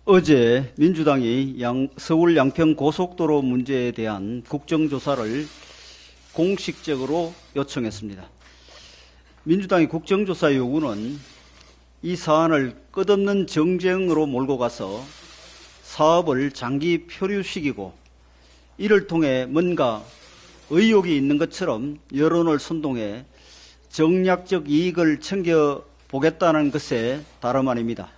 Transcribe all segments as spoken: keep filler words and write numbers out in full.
어제 민주당이 양, 서울 양평 고속도로 문제에 대한 국정조사를 공식적으로 요청했습니다. 민주당의 국정조사 요구는 이 사안을 끝없는 정쟁으로 몰고 가서 사업을 장기 표류시키고 이를 통해 뭔가 의혹이 있는 것처럼 여론을 선동해 정략적 이익을 챙겨보겠다는 것에 다름 아닙니다.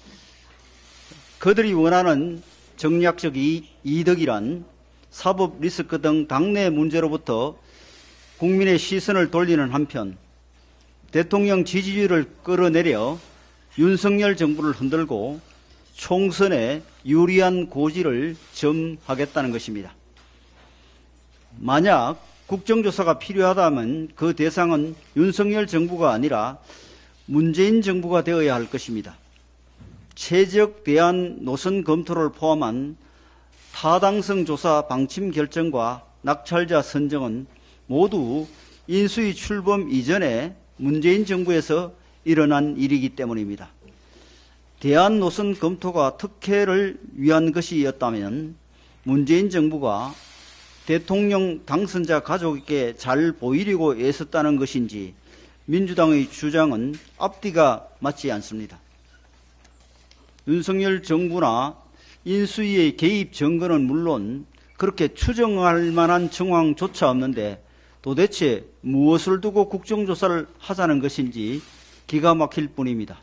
그들이 원하는 정략적 이득이란 사법 리스크 등 당내 문제로부터 국민의 시선을 돌리는 한편 대통령 지지율을 끌어내려 윤석열 정부를 흔들고 총선에 유리한 고지를 점하겠다는 것입니다. 만약 국정조사가 필요하다면 그 대상은 윤석열 정부가 아니라 문재인 정부가 되어야 할 것입니다. 최적 대안 노선 검토를 포함한 타당성 조사 방침 결정과 낙찰자 선정은 모두 인수위 출범 이전에 문재인 정부에서 일어난 일이기 때문입니다. 대안 노선 검토가 특혜를 위한 것이었다면 문재인 정부가 대통령 당선자 가족에게 잘 보이려고 애썼다는 것인지 민주당의 주장은 앞뒤가 맞지 않습니다. 윤석열 정부나 인수위의 개입 증거는 물론 그렇게 추정할 만한 정황조차 없는데 도대체 무엇을 두고 국정조사를 하자는 것인지 기가 막힐 뿐입니다.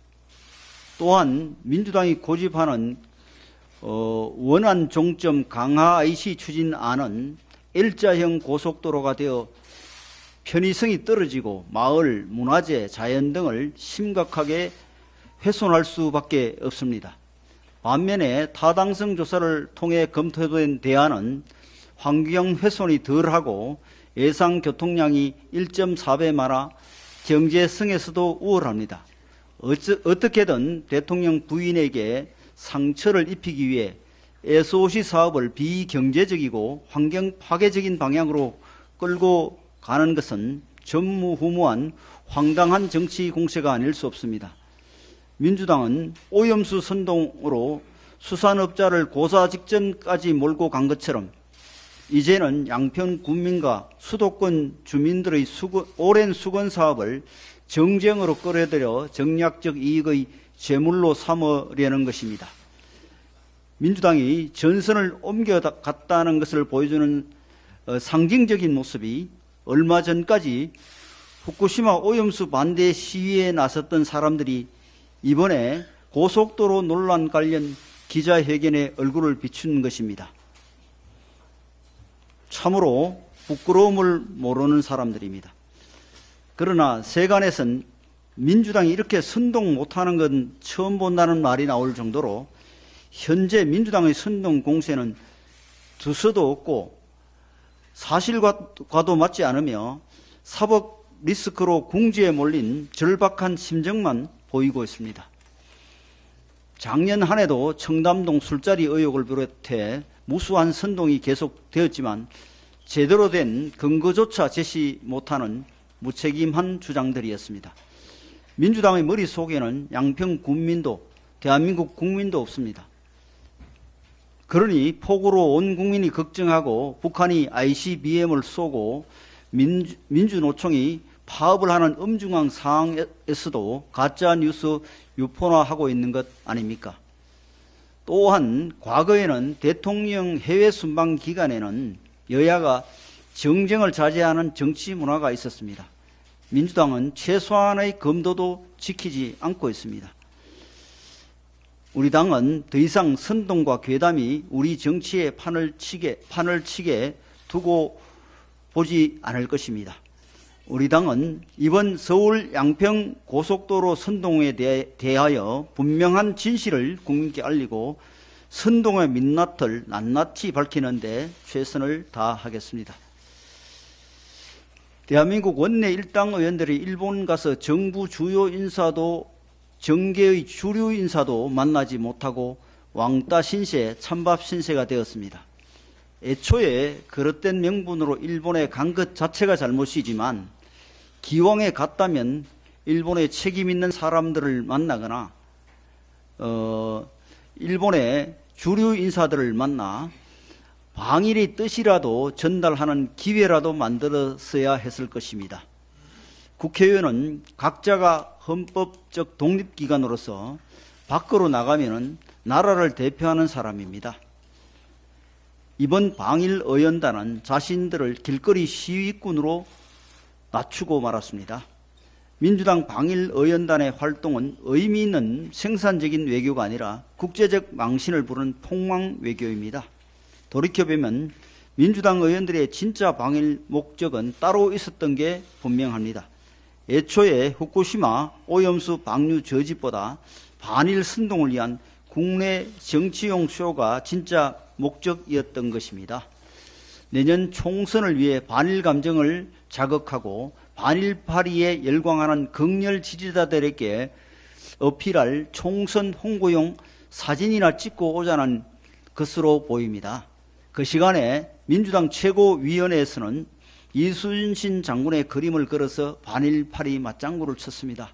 또한 민주당이 고집하는 어, 원안 종점 강화 아이씨 추진안은 일자형 고속도로가 되어 편의성이 떨어지고 마을, 문화재, 자연 등을 심각하게 훼손할 수밖에 없습니다. 반면에 타당성 조사를 통해 검토된 대안은 환경 훼손이 덜하고 예상 교통량이 일 점 사 배 많아 경제성에서도 우월합니다. 어쩌, 어떻게든 대통령 부인에게 상처를 입히기 위해 에스오씨 사업을 비경제적이고 환경 파괴적인 방향으로 끌고 가는 것은 전무후무한 황당한 정치 공세가 아닐 수 없습니다. 민주당은 오염수 선동으로 수산업자를 고사 직전까지 몰고 간 것처럼 이제는 양평 군민과 수도권 주민들의 수건, 오랜 수건 사업을 정쟁으로 끌어들여 정략적 이익의 제물로 삼으려는 것입니다. 민주당이 전선을 옮겨갔다는 것을 보여주는 상징적인 모습이 얼마 전까지 후쿠시마 오염수 반대 시위에 나섰던 사람들이 이번에 고속도로 논란 관련 기자회견에 얼굴을 비춘 것입니다. 참으로 부끄러움을 모르는 사람들입니다. 그러나 세간에선 민주당이 이렇게 선동 못하는 건 처음 본다는 말이 나올 정도로 현재 민주당의 선동 공세는 두서도 없고 사실과도 맞지 않으며 사법 리스크로 궁지에 몰린 절박한 심정만 보이고 있습니다. 작년 한 해도 청담동 술자리 의혹을 비롯해 무수한 선동이 계속되었지만 제대로 된 근거조차 제시 못하는 무책임한 주장들이었습니다. 민주당의 머릿속에는 양평 군민도 대한민국 국민도 없습니다. 그러니 폭우로 온 국민이 걱정하고 북한이 아이씨비엠을 쏘고 민주, 민주노총이 파업을 하는 엄중한 상황에서도 가짜뉴스 유포화하고 있는 것 아닙니까? 또한 과거에는 대통령 해외 순방 기간에는 여야가 정쟁을 자제하는 정치 문화가 있었습니다. 민주당은 최소한의 검도도 지키지 않고 있습니다. 우리 당은 더 이상 선동과 괴담이 우리 정치의 판을 치게, 판을 치게 두고 보지 않을 것입니다. 우리 당은 이번 서울 양평 고속도로 선동에 대하여 분명한 진실을 국민께 알리고 선동의 민낯을 낱낱이 밝히는 데 최선을 다하겠습니다. 대한민국 원내 일당 의원들이 일본 가서 정부 주요 인사도 정계의 주류 인사도 만나지 못하고 왕따 신세, 찬밥 신세가 되었습니다. 애초에 그릇된 명분으로 일본에 간 것 자체가 잘못이지만 기왕에 갔다면 일본에 책임 있는 사람들을 만나거나 어, 일본의 주류 인사들을 만나 방일의 뜻이라도 전달하는 기회라도 만들었어야 했을 것입니다. 국회의원은 각자가 헌법적 독립기관으로서 밖으로 나가면은 나라를 대표하는 사람입니다. 이번 방일의원단은 자신들을 길거리 시위꾼으로 낮추고 말았습니다. 민주당 방일의원단의 활동은 의미 있는 생산적인 외교가 아니라 국제적 망신을 부르는 폭망 외교입니다. 돌이켜보면 민주당 의원들의 진짜 방일 목적은 따로 있었던 게 분명합니다. 애초에 후쿠시마 오염수 방류 저지보다 반일 선동을 위한 국내 정치용 쇼가 진짜 목적이었던 것입니다. 내년 총선을 위해 반일 감정을 자극하고 반일파리에 열광하는 극렬 지지자들에게 어필할 총선 홍보용 사진이나 찍고 오자는 것으로 보입니다. 그 시간에 민주당 최고위원회에서는 이순신 장군의 그림을 걸어서 반일파리 맞장구를 쳤습니다.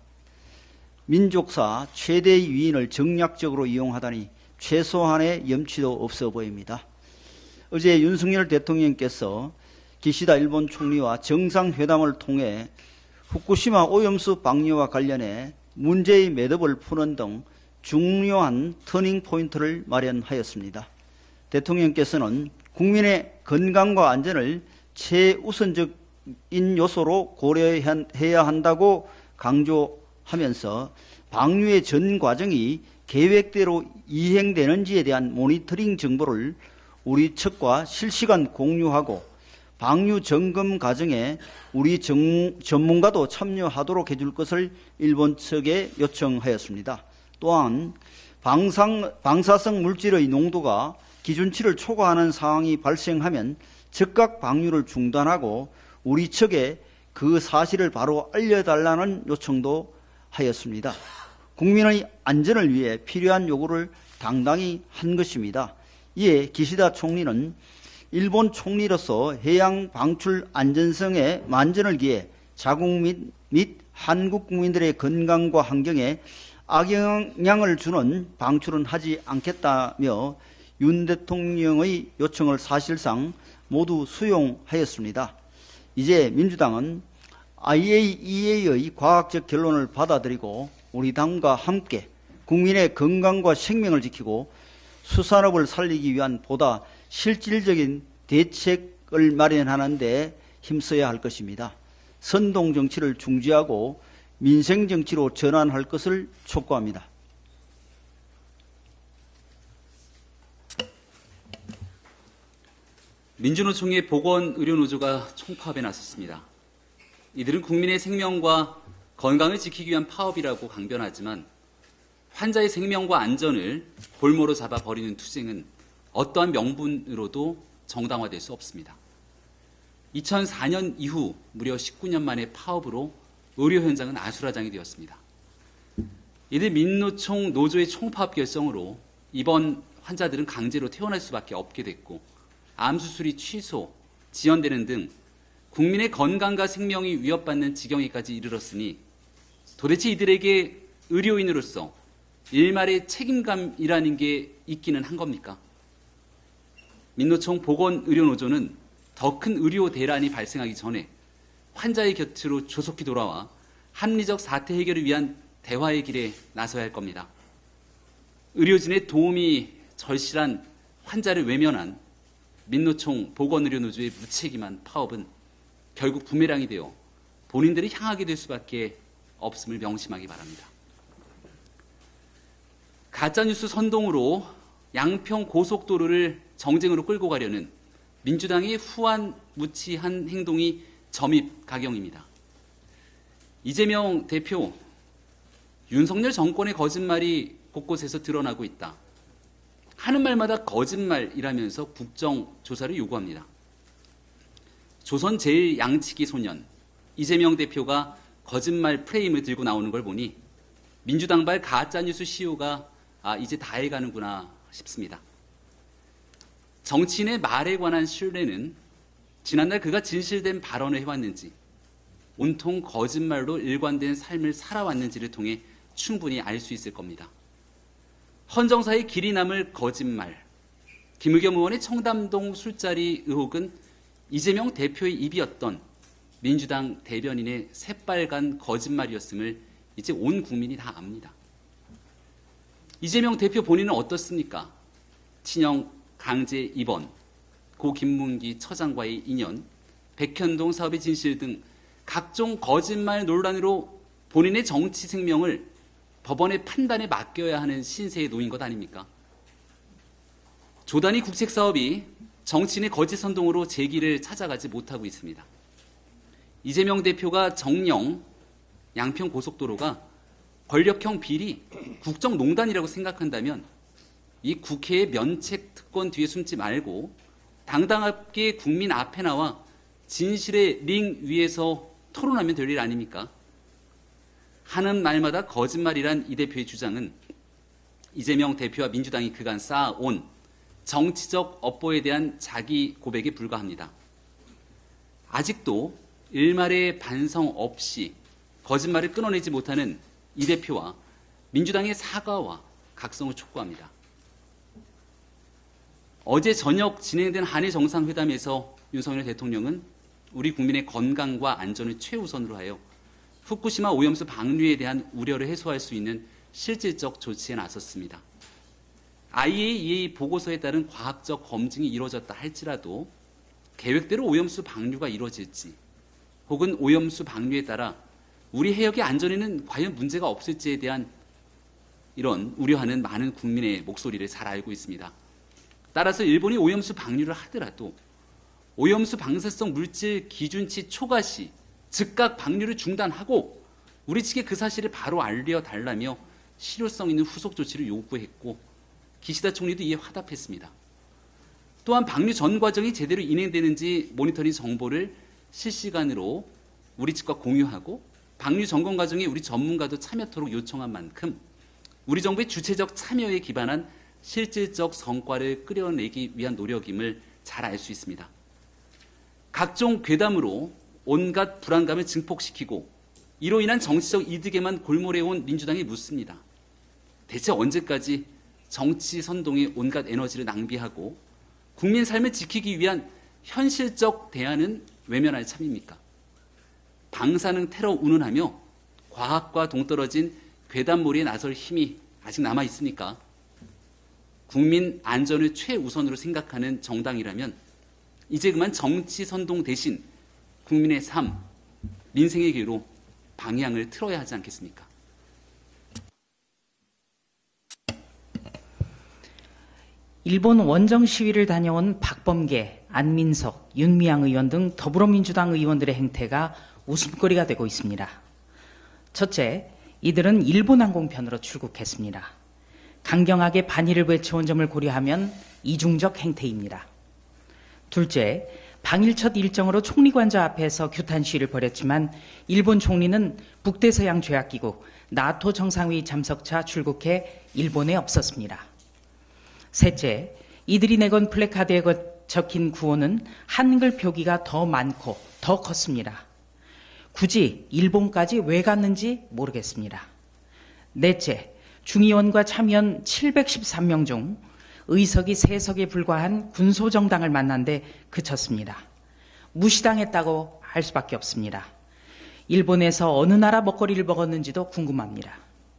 민족사 최대의 위인을 정략적으로 이용하다니 최소한의 염치도 없어 보입니다. 어제 윤석열 대통령께서 기시다 일본 총리와 정상회담을 통해 후쿠시마 오염수 방류와 관련해 문제의 매듭을 푸는 등 중요한 터닝포인트를 마련하였습니다. 대통령께서는 국민의 건강과 안전을 최우선적인 요소로 고려해야 한다고 강조하면서 방류의 전 과정이 계획대로 이행되는지에 대한 모니터링 정보를 우리 측과 실시간 공유하고 방류 점검 과정에 우리 정, 전문가도 참여하도록 해줄 것을 일본 측에 요청하였습니다. 또한 방상, 방사성 물질의 농도가 기준치를 초과하는 상황이 발생하면 즉각 방류를 중단하고 우리 측에 그 사실을 바로 알려달라는 요청도 하였습니다. 국민의 안전을 위해 필요한 요구를 당당히 한 것입니다. 이에 기시다 총리는 일본 총리로서 해양 방출 안전성에 만전을 기해 자국 및, 및 한국 국민들의 건강과 환경에 악영향을 주는 방출은 하지 않겠다며 윤 대통령의 요청을 사실상 모두 수용하였습니다. 이제 민주당은 아이에이이에이의 과학적 결론을 받아들이고 우리 당과 함께 국민의 건강과 생명을 지키고 수산업을 살리기 위한 보다 실질적인 대책을 마련하는 데 힘써야 할 것입니다. 선동 정치를 중지하고 민생 정치로 전환할 것을 촉구합니다. 민주노총의 보건의료노조가 총파업에 나섰습니다. 이들은 국민의 생명과 건강을 지키기 위한 파업이라고 강변하지만 환자의 생명과 안전을 볼모로 잡아 버리는 투쟁은 어떠한 명분으로도 정당화될 수 없습니다. 이천사 년 이후 무려 십구 년 만에 파업으로 의료 현장은 아수라장이 되었습니다. 이들 민노총 노조의 총파업 결정으로 입원 환자들은 강제로 퇴원할 수밖에 없게 됐고 암수술이 취소, 지연되는 등 국민의 건강과 생명이 위협받는 지경에까지 이르렀으니 도대체 이들에게 의료인으로서 일말의 책임감이라는 게 있기는 한 겁니까? 민노총 보건의료노조는 더 큰 의료 대란이 발생하기 전에 환자의 곁으로 조속히 돌아와 합리적 사태 해결을 위한 대화의 길에 나서야 할 겁니다. 의료진의 도움이 절실한 환자를 외면한 민노총 보건의료노조의 무책임한 파업은 결국 부메랑이 되어 본인들이 향하게 될 수밖에 없음을 명심하기 바랍니다. 가짜뉴스 선동으로 양평 고속도로를 정쟁으로 끌고 가려는 민주당의 후안무치한 행동이 점입가경입니다. 이재명 대표, 윤석열 정권의 거짓말이 곳곳에서 드러나고 있다. 하는 말마다 거짓말이라면서 국정조사를 요구합니다. 조선 제일 양치기 소년 이재명 대표가 거짓말 프레임을 들고 나오는 걸 보니 민주당발 가짜뉴스 시효가 아, 이제 다 해가는구나 싶습니다. 정치인의 말에 관한 신뢰는 지난날 그가 진실된 발언을 해왔는지 온통 거짓말로 일관된 삶을 살아왔는지를 통해 충분히 알 수 있을 겁니다. 헌정사의 길이 남을 거짓말, 김의겸 의원의 청담동 술자리 의혹은 이재명 대표의 입이었던 민주당 대변인의 새빨간 거짓말이었음을 이제 온 국민이 다 압니다. 이재명 대표 본인은 어떻습니까? 친형 강제 입원, 고 김문기 처장과의 인연, 백현동 사업의 진실 등 각종 거짓말 논란으로 본인의 정치 생명을 법원의 판단에 맡겨야 하는 신세에 놓인 것 아닙니까? 조단위 국책사업이 정치인의 거짓 선동으로 제기를 찾아가지 못하고 있습니다. 이재명 대표가 정령 양평 고속도로가 권력형 비리 국정농단이라고 생각한다면 이 국회의 면책 특권 뒤에 숨지 말고 당당하게 국민 앞에 나와 진실의 링 위에서 토론하면 될 일 아닙니까? 하는 말마다 거짓말이란 이 대표의 주장은 이재명 대표와 민주당이 그간 쌓아온 정치적 업보에 대한 자기 고백에 불과합니다. 아직도 일말의 반성 없이 거짓말을 끊어내지 못하는 이 대표와 민주당의 사과와 각성을 촉구합니다. 어제 저녁 진행된 한일 정상회담에서 윤석열 대통령은 우리 국민의 건강과 안전을 최우선으로 하여 후쿠시마 오염수 방류에 대한 우려를 해소할 수 있는 실질적 조치에 나섰습니다. 아이에이이에이 보고서에 따른 과학적 검증이 이루어졌다 할지라도 계획대로 오염수 방류가 이루어질지 혹은 오염수 방류에 따라 우리 해역의 안전에는 과연 문제가 없을지에 대한 이런 우려하는 많은 국민의 목소리를 잘 알고 있습니다. 따라서 일본이 오염수 방류를 하더라도 오염수 방사성 물질 기준치 초과 시 즉각 방류를 중단하고 우리 측에 그 사실을 바로 알려달라며 실효성 있는 후속 조치를 요구했고 기시다 총리도 이에 화답했습니다. 또한 방류 전 과정이 제대로 인행되는지 모니터링 정보를 실시간으로 우리 측과 공유하고 방류 점검 과정에 우리 전문가도 참여토록 요청한 만큼 우리 정부의 주체적 참여에 기반한 실질적 성과를 끌어내기 위한 노력임을 잘 알 수 있습니다. 각종 괴담으로 온갖 불안감을 증폭시키고 이로 인한 정치적 이득에만 골몰해온 민주당이 묻습니다. 대체 언제까지 정치 선동에 온갖 에너지를 낭비하고 국민 삶을 지키기 위한 현실적 대안은 외면할 참입니까? 방사능 테러 운운하며 과학과 동떨어진 괴담몰이에 나설 힘이 아직 남아 있습니까? 국민 안전을 최우선으로 생각하는 정당이라면 이제 그만 정치 선동 대신 국민의 삶, 민생의 길로 방향을 틀어야 하지 않겠습니까? 일본 원정 시위를 다녀온 박범계, 안민석, 윤미향 의원 등 더불어민주당 의원들의 행태가 웃음거리가 되고 있습니다. 첫째, 이들은 일본 항공편으로 출국했습니다. 강경하게 반일을 외쳐온 점을 고려하면 이중적 행태입니다. 둘째, 방일 첫 일정으로 총리관저 앞에서 규탄 시위를 벌였지만 일본 총리는 북대서양 조약기구 나토 정상회의 참석차 출국해 일본에 없었습니다. 셋째, 이들이 내건 플래카드에 적힌 구호는 한글 표기가 더 많고 더 컸습니다. 굳이 일본까지 왜 갔는지 모르겠습니다. 넷째, 중의원과 참의원 칠백십삼 명 중 의석이 세 석에 불과한 군소정당을 만난 데 그쳤습니다. 무시당했다고 할 수밖에 없습니다. 일본에서 어느 나라 먹거리를 먹었는지도 궁금합니다.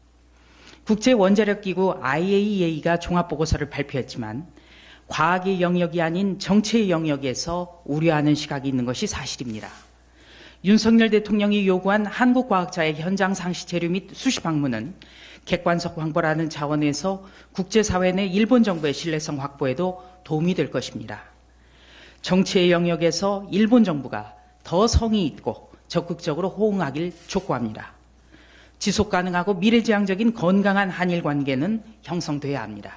국제원자력기구 아이에이이에이가 종합보고서를 발표했지만 과학의 영역이 아닌 정치의 영역에서 우려하는 시각이 있는 것이 사실입니다. 윤석열 대통령이 요구한 한국과학자의 현장 상시 체류 및 수시 방문은 객관적 광고라는 차원에서 국제사회 내 일본 정부의 신뢰성 확보에도 도움이 될 것입니다. 정치의 영역에서 일본 정부가 더 성의 있고 적극적으로 호응하길 촉구합니다. 지속 가능하고 미래지향적인 건강한 한일 관계는 형성돼야 합니다.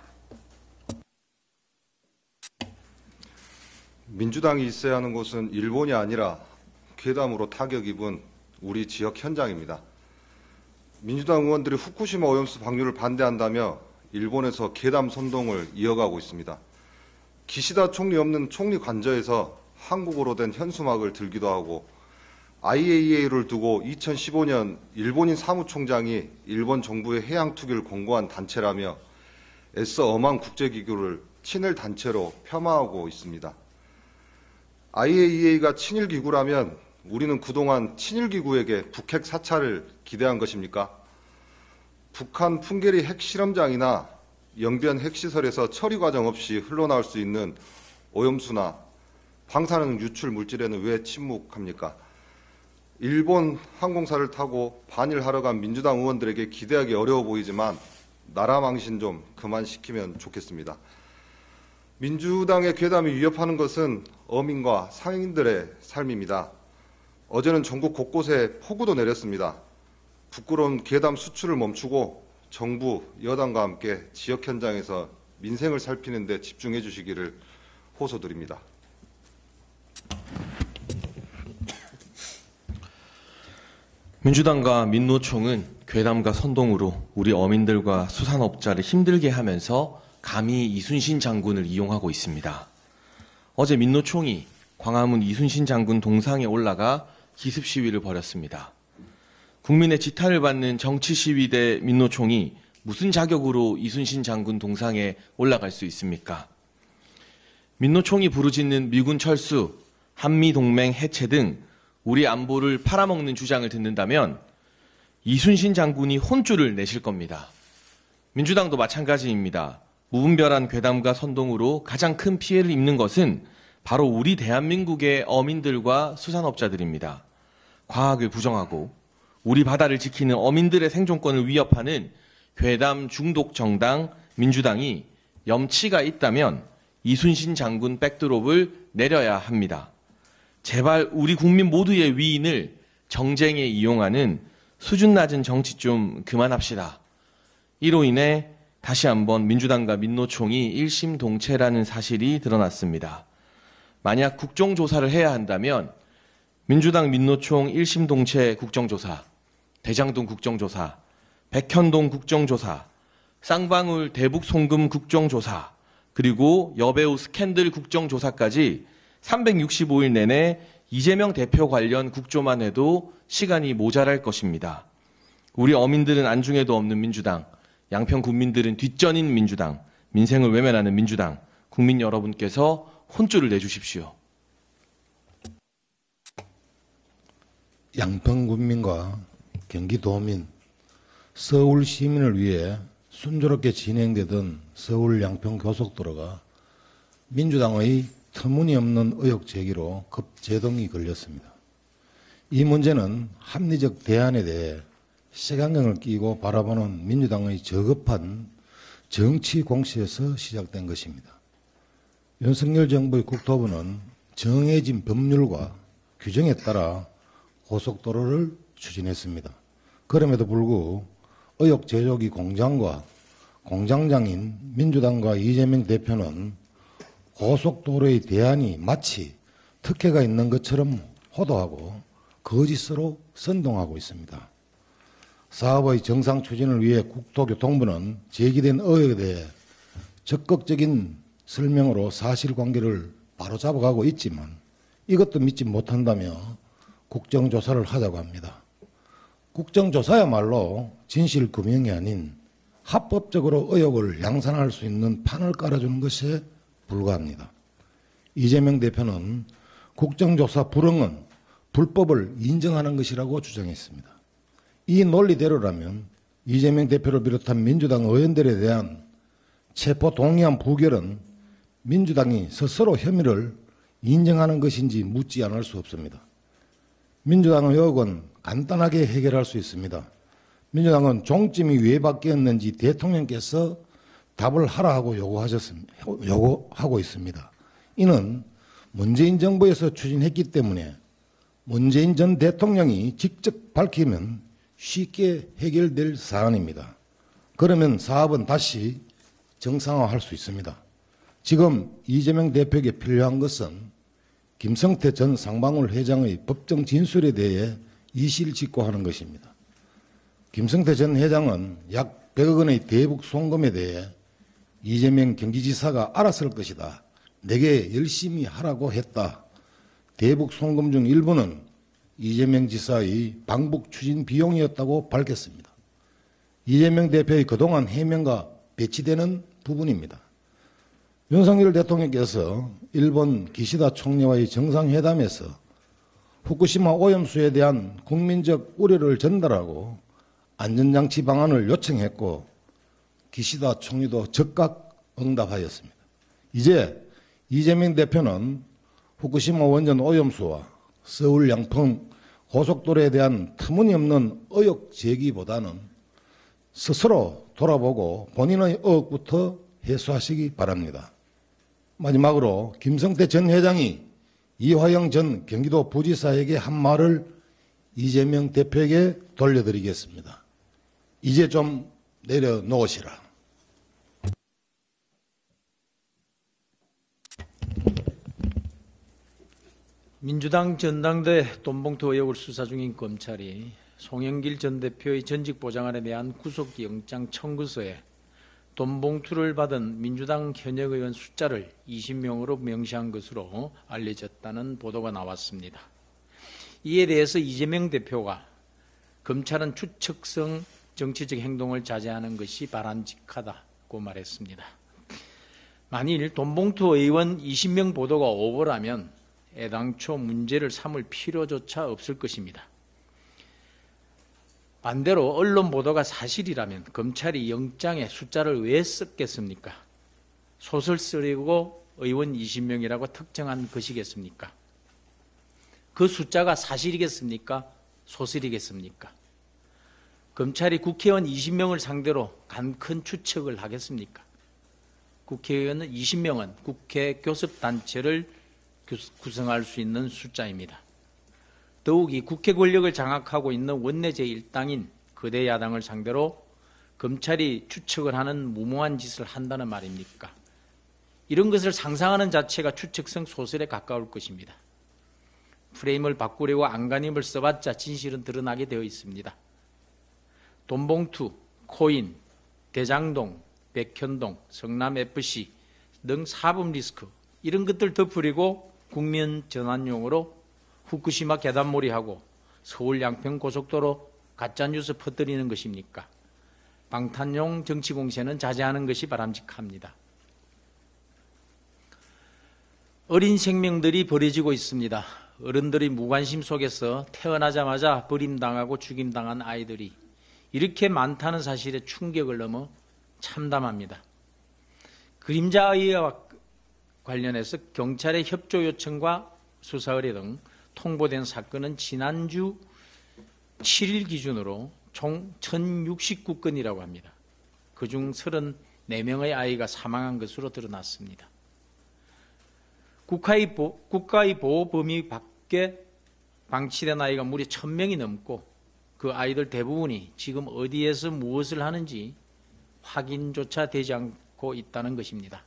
민주당이 있어야 하는 곳은 일본이 아니라 괴담으로 타격 입은 우리 지역 현장입니다. 민주당 의원들이 후쿠시마 오염수 방류를 반대한다며 일본에서 괴담 선동을 이어가고 있습니다. 기시다 총리 없는 총리 관저에서 한국어로 된 현수막을 들기도 하고 아이에이이에이를 두고 이천십오 년 일본인 사무총장이 일본 정부의 해양 투기를 권고한 단체라며 애써 엄한 국제기구를 친일 단체로 폄하하고 있습니다. 아이에이이에이가 친일 기구라면 우리는 그동안 친일 기구에게 북핵 사찰을 기대한 것입니까? 북한 풍계리 핵실험장이나 영변 핵시설에서 처리 과정 없이 흘러나올 수 있는 오염수나 방사능 유출 물질에는 왜 침묵합니까? 일본 항공사를 타고 반일하러 간 민주당 의원들에게 기대하기 어려워 보이지만 나라 망신 좀 그만 시키면 좋겠습니다. 민주당의 괴담이 위협하는 것은 어민과 상인들의 삶입니다. 어제는 전국 곳곳에 폭우도 내렸습니다. 부끄러운 괴담 수출을 멈추고 정부, 여당과 함께 지역 현장에서 민생을 살피는 데 집중해 주시기를 호소드립니다. 민주당과 민노총은 괴담과 선동으로 우리 어민들과 수산업자를 힘들게 하면서 감히 이순신 장군을 이용하고 있습니다. 어제 민노총이 광화문 이순신 장군 동상에 올라가 기습 시위를 벌였습니다. 국민의 지탄을 받는 정치 시위대 민노총이 무슨 자격으로 이순신 장군 동상에 올라갈 수 있습니까? 민노총이 부르짖는 미군 철수, 한미동맹 해체 등 우리 안보를 팔아먹는 주장을 듣는다면 이순신 장군이 혼쭐을 내실 겁니다. 민주당도 마찬가지입니다. 무분별한 괴담과 선동으로 가장 큰 피해를 입는 것은 바로 우리 대한민국의 어민들과 수산업자들입니다. 과학을 부정하고 우리 바다를 지키는 어민들의 생존권을 위협하는 괴담 중독 정당 민주당이 염치가 있다면 이순신 장군 백드롭을 내려야 합니다. 제발 우리 국민 모두의 위인을 정쟁에 이용하는 수준 낮은 정치 좀 그만합시다. 이로 인해 다시 한번 민주당과 민노총이 일심동체라는 사실이 드러났습니다. 만약 국정조사를 해야 한다면 민주당 민노총 일심동체 국정조사, 대장동 국정조사, 백현동 국정조사, 쌍방울 대북 송금 국정조사, 그리고 여배우 스캔들 국정조사까지 삼백육십오 일 내내 이재명 대표 관련 국조만 해도 시간이 모자랄 것입니다. 우리 어민들은 안중에도 없는 민주당, 양평 국민들은 뒷전인 민주당, 민생을 외면하는 민주당, 국민 여러분께서 혼쭐을 내주십시오. 양평 국민과 경기도민, 서울 시민을 위해 순조롭게 진행되던 서울 양평 고속도로가 민주당의 터무니없는 의혹 제기로 급제동이 걸렸습니다. 이 문제는 합리적 대안에 대해 색안경을 끼고 바라보는 민주당의 저급한 정치 공시에서 시작된 것입니다. 윤석열 정부의 국토부는 정해진 법률과 규정에 따라 고속도로를 추진했습니다. 그럼에도 불구하고 의혹 제조기 공장과 공장장인 민주당과 이재명 대표는 고속도로의 대안이 마치 특혜가 있는 것처럼 호도하고 거짓으로 선동하고 있습니다. 사업의 정상 추진을 위해 국토교통부는 제기된 의혹에 대해 적극적인 설명으로 사실관계를 바로잡아가고 있지만 이것도 믿지 못한다며 국정조사를 하자고 합니다. 국정조사야말로 진실규명이 아닌 합법적으로 의혹을 양산할 수 있는 판을 깔아주는 것에 불과합니다. 이재명 대표는 국정조사 불응은 불법을 인정하는 것이라고 주장했습니다. 이 논리대로라면 이재명 대표를 비롯한 민주당 의원들에 대한 체포동의안 부결은 민주당이 스스로 혐의를 인정하는 것인지 묻지 않을 수 없습니다. 민주당의 의혹은 간단하게 해결할 수 있습니다. 민주당은 종점이 왜 바뀌었는지 대통령께서 답을 하라 하고 요구하셨습니다. 요구하고 있습니다. 이는 문재인 정부에서 추진했기 때문에 문재인 전 대통령이 직접 밝히면 쉽게 해결될 사안입니다. 그러면 사업은 다시 정상화할 수 있습니다. 지금 이재명 대표에게 필요한 것은 김성태 전 쌍방울 회장의 법정 진술에 대해 이실직고하는 것입니다. 김성태 전 회장은 약 백억 원의 대북 송금에 대해 이재명 경기지사가 알았을 것이다. 내게 열심히 하라고 했다. 대북 송금 중 일부는 이재명 지사의 방북 추진 비용이었다고 밝혔습니다. 이재명 대표의 그동안 해명과 배치되는 부분입니다. 윤석열 대통령께서 일본 기시다 총리와의 정상회담에서 후쿠시마 오염수에 대한 국민적 우려를 전달하고 안전장치 방안을 요청했고 기시다 총리도 즉각 응답하였습니다. 이제 이재명 대표는 후쿠시마 원전 오염수와 서울 양평 고속도로에 대한 터무니없는 의혹 제기보다는 스스로 돌아보고 본인의 의혹부터 해소하시기 바랍니다. 마지막으로 김성태 전 회장이 이화영 전 경기도 부지사에게 한 말을 이재명 대표에게 돌려드리겠습니다. 이제 좀 내려놓으시라. 민주당 전당대 돈봉투 의혹을 수사 중인 검찰이 송영길 전 대표의 전직 보좌관에 대한 구속영장 청구서에 돈봉투를 받은 민주당 현역 의원 숫자를 이십 명으로 명시한 것으로 알려졌다는 보도가 나왔습니다. 이에 대해서 이재명 대표가 검찰은 추측성 정치적 행동을 자제하는 것이 바람직하다고 말했습니다. 만일 돈봉투 의원 이십 명 보도가 오보라면 애당초 문제를 삼을 필요조차 없을 것입니다. 반대로 언론 보도가 사실이라면 검찰이 영장에 숫자를 왜 썼겠습니까? 소설 쓰려고 의원 이십 명이라고 특정한 것이겠습니까? 그 숫자가 사실이겠습니까? 소설이겠습니까? 검찰이 국회의원 이십 명을 상대로 간큰 추측을 하겠습니까? 국회의원 이십 명은 국회 교섭단체를 구성할 수 있는 숫자입니다. 더욱이 국회 권력을 장악하고 있는 원내 제일 당인 거대 야당을 상대로 검찰이 추측을 하는 무모한 짓을 한다는 말입니까? 이런 것을 상상하는 자체가 추측성 소설에 가까울 것입니다. 프레임을 바꾸려고 안간힘을 써봤자 진실은 드러나게 되어 있습니다. 돈봉투, 코인, 대장동, 백현동, 성남에프씨 등 사법 리스크 이런 것들 덮으려고 국면 전환용으로 후쿠시마 계단몰이하고 서울 양평 고속도로 가짜뉴스 퍼뜨리는 것입니까? 방탄용 정치 공세는 자제하는 것이 바람직합니다. 어린 생명들이 버려지고 있습니다. 어른들의 무관심 속에서 태어나자마자 버림당하고 죽임당한 아이들이 이렇게 많다는 사실에 충격을 넘어 참담합니다. 그림자의와 관련해서 경찰의 협조 요청과 수사 의뢰 등 통보된 사건은 지난주 칠 일 기준으로 총 천육십구 건이라고 합니다. 그중 서른네 명의 아이가 사망한 것으로 드러났습니다. 국가의, 보, 국가의 보호 범위 밖에 방치된 아이가 무려 천 명이 넘고 그 아이들 대부분이 지금 어디에서 무엇을 하는지 확인조차 되지 않고 있다는 것입니다.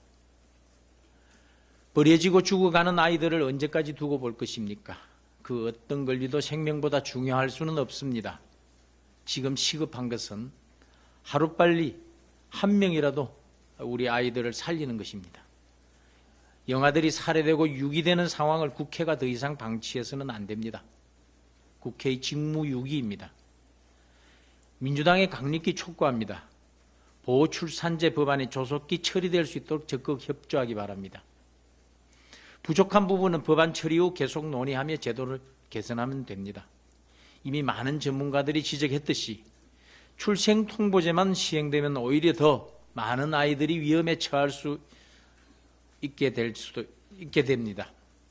버려지고 죽어가는 아이들을 언제까지 두고 볼 것입니까? 그 어떤 권리도 생명보다 중요할 수는 없습니다. 지금 시급한 것은 하루빨리 한 명이라도 우리 아이들을 살리는 것입니다. 영아들이 살해되고 유기되는 상황을 국회가 더 이상 방치해서는 안 됩니다. 국회의 직무유기입니다. 민주당의 강력히 촉구합니다. 보호출산제 법안이 조속히 처리될 수 있도록 적극 협조하기 바랍니다. 부족한 부분은 법안 처리 후 계속 논의하며 제도를 개선하면 됩니다. 이미 많은 전문가들이 지적했듯이 출생 통보제만 시행되면 오히려 더 많은 아이들이 위험에 처할 수 있게 될 수도 있게 됩니다.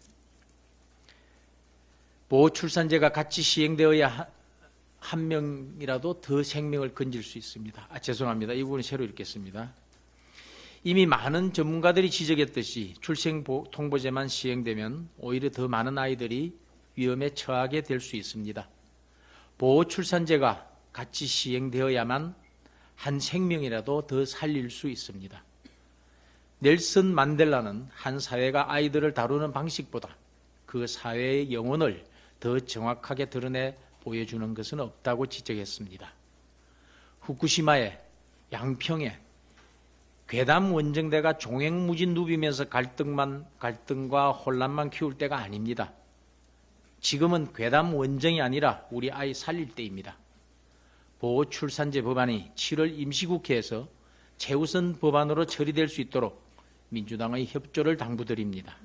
보호출산제가 같이 시행되어야 한 명이라도 더 생명을 건질 수 있습니다. 아, 죄송합니다. 이 부분은 새로 읽겠습니다. 이미 많은 전문가들이 지적했듯이 출생 통보제만 시행되면 오히려 더 많은 아이들이 위험에 처하게 될 수 있습니다. 보호출산제가 같이 시행되어야만 한 생명이라도 더 살릴 수 있습니다. 넬슨 만델라는 한 사회가 아이들을 다루는 방식보다 그 사회의 영혼을 더 정확하게 드러내 보여주는 것은 없다고 지적했습니다. 후쿠시마에, 양평에 괴담 원정대가 종횡무진 누비면서 갈등만, 갈등과 혼란만 키울 때가 아닙니다. 지금은 괴담 원정이 아니라 우리 아이 살릴 때입니다. 보호출산제 법안이 칠월 임시국회에서 최우선 법안으로 처리될 수 있도록 민주당의 협조를 당부드립니다.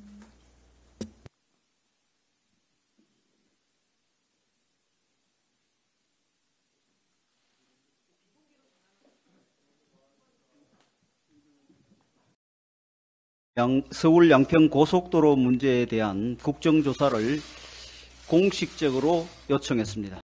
양- 서울 양평 고속도로 문제에 대한 국정조사를 공식적으로 요청했습니다.